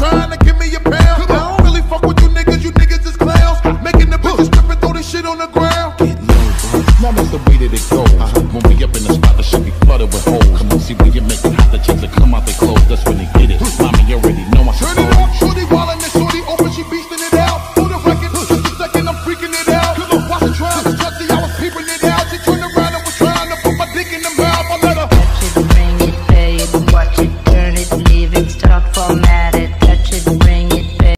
trying to give me a pound. I don't really fuck with you niggas is clowns. Making the bitches strip and throw this shit on the ground. Get low, bro. Now that's the way that it goes. When we up in the spot, the shit be flooded with holes. Come on, see when you make it hot, the chicks that come out they clothes. That's when